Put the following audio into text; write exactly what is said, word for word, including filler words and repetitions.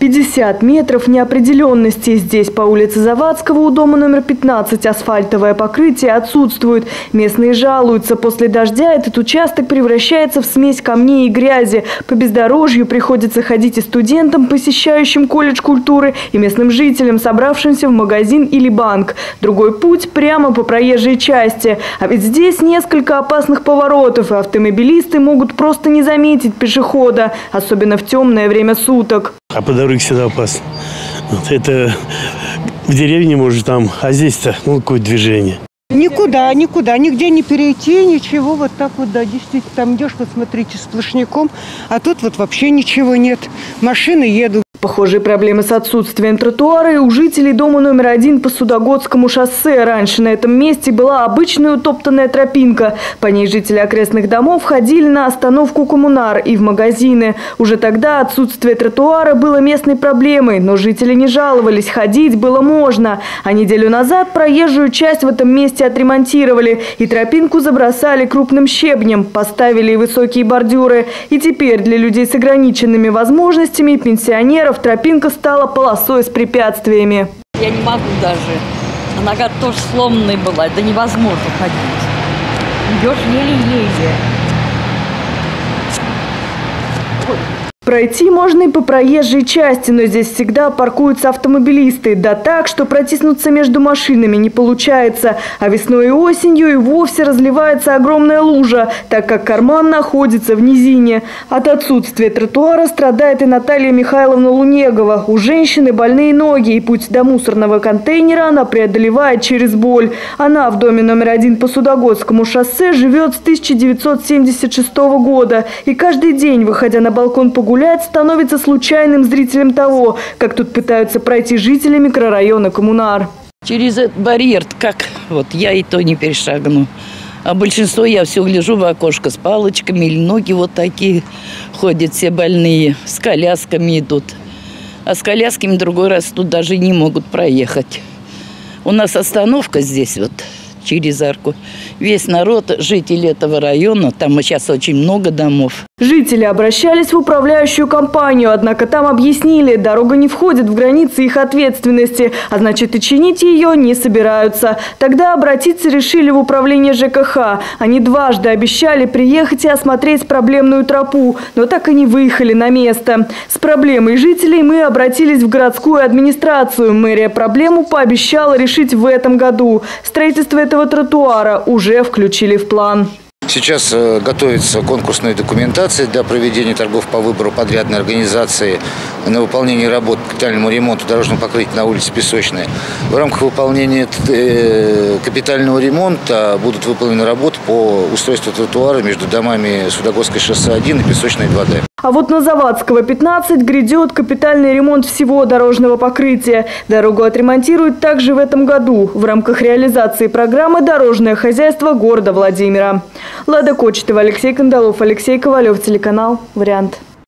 пятьдесят метров неопределенности. Здесь по улице Завадского у дома номер пятнадцать асфальтовое покрытие отсутствует. Местные жалуются, после дождя этот участок превращается в смесь камней и грязи. По бездорожью приходится ходить и студентам, посещающим колледж культуры, и местным жителям, собравшимся в магазин или банк. Другой путь прямо по проезжей части. А ведь здесь несколько опасных поворотов, и автомобилисты могут просто не заметить пешехода, особенно в темное время суток. А по дороге всегда опасно. Вот это в деревне, может, там, а здесь-то, ну, какое движение. Никуда, никуда, нигде не перейти, ничего, вот так вот, да, действительно, там идешь, вот смотрите, сплошняком, а тут вот вообще ничего нет, машины едут. Похожие проблемы с отсутствием тротуара и у жителей дома номер один по Судогодскому шоссе. Раньше на этом месте была обычная утоптанная тропинка. По ней жители окрестных домов ходили на остановку «Коммунар» и в магазины. Уже тогда отсутствие тротуара было местной проблемой, но жители не жаловались, ходить было можно. А неделю назад проезжую часть в этом месте отремонтировали и тропинку забросали крупным щебнем, поставили и высокие бордюры. И теперь для людей с ограниченными возможностями и пенсионеров тропинка стала полосой с препятствиями. Я не могу даже. Нога тоже сломанная была. Это невозможно ходить. Идешь еле-еле. Пройти можно и по проезжей части, но здесь всегда паркуются автомобилисты. Да так, что протиснуться между машинами не получается. А весной и осенью и вовсе разливается огромная лужа, так как карман находится в низине. От отсутствия тротуара страдает и Наталья Михайловна Лунегова. У женщины больные ноги, и путь до мусорного контейнера она преодолевает через боль. Она в доме номер один по Судогодскому шоссе живет с тысяча девятьсот семьдесят шестого года. И каждый день, выходя на балкон погулять, становится случайным зрителем того, как тут пытаются пройти жители микрорайона «Коммунар». Через этот барьер, как вот я и то не перешагну. А большинство я все гляжу в окошко с палочками или ноги вот такие ходят, все больные, с колясками идут. А с колясками другой раз тут даже не могут проехать. У нас остановка здесь вот через арку. Весь народ, жители этого района, там сейчас очень много домов. Жители обращались в управляющую компанию, однако там объяснили, дорога не входит в границы их ответственности, а значит и чинить ее не собираются. Тогда обратиться решили в управление ЖКХ. Они дважды обещали приехать и осмотреть проблемную тропу, но так и не выехали на место. С проблемой жителей мы обратились в городскую администрацию. Мэрия проблему пообещала решить в этом году. Строительство этого тротуара уже включили в план. Сейчас готовится конкурсная документация для проведения торгов по выбору подрядной организации на выполнение работ по капитальному ремонту дорожного покрытия на улице Песочная. В рамках выполнения капитального ремонта будут выполнены работы по устройству тротуара между домами Судогодское шоссе один и Песочной два дэ. А вот на Завадского пятнадцать грядет капитальный ремонт всего дорожного покрытия. Дорогу отремонтируют также в этом году в рамках реализации программы «Дорожное хозяйство города Владимира». Лада Кочетова, Алексей Кандалов, Алексей Ковалев, телеканал «Вариант».